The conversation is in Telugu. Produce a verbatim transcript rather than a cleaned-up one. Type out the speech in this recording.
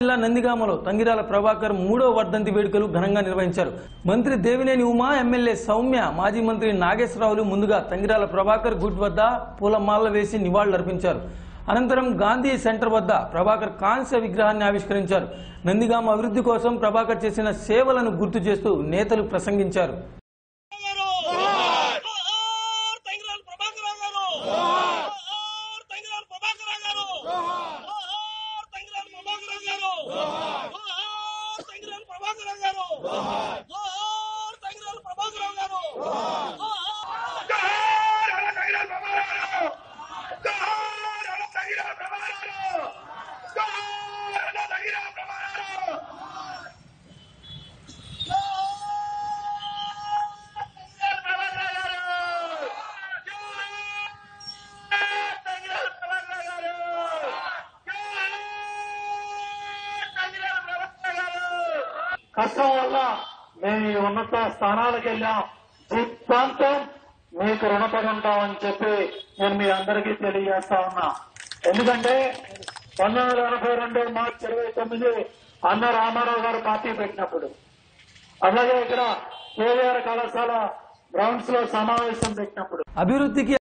జిల్లా నందిగామలో తంగిరాల ప్రభాకర్ మూడో వర్ధంతి వేడుకలు ఘనంగా నిర్వహించారు. మంత్రి దేవినేని ఉమా, ఎమ్మెల్యే సౌమ్య, మాజీ మంత్రి నాగేశ్వరరావులు ముందుగా తంగిరాల ప్రభాకర్ గుడ్ వద్ద పూలమాలలు వేసి నివాళులర్పించారు. అనంతరం గాంధీ సెంటర్ వద్ద ప్రభాకర్ కాంస్య విగ్రహాన్ని ఆవిష్కరించారు. నందిగామ అభివృద్ధి కోసం ప్రభాకర్ చేసిన సేవలను గుర్తు చేస్తూ నేతలు ప్రసంగించారు. కష్టం వల్ల మేము ఈ ఉన్నత స్థానాలకు వెళ్ళాం. జీవితాంతం మీకు రుణపడి ఉంటామని చెప్పి నేను మీ అందరికీ తెలియజేస్తా ఉన్నా. ఎందుకంటే పంతొమ్మిది వందల ఎనభై రెండు మార్చి ఇరవై తొమ్మిది అన్న రామారావు గారు పార్టీ పెట్టినప్పుడు, అలాగే ఇక్కడ కేవీఆర్ కళాశాల గ్రౌండ్స్ లో సమావేశం పెట్టినప్పుడు అభివృద్ధికి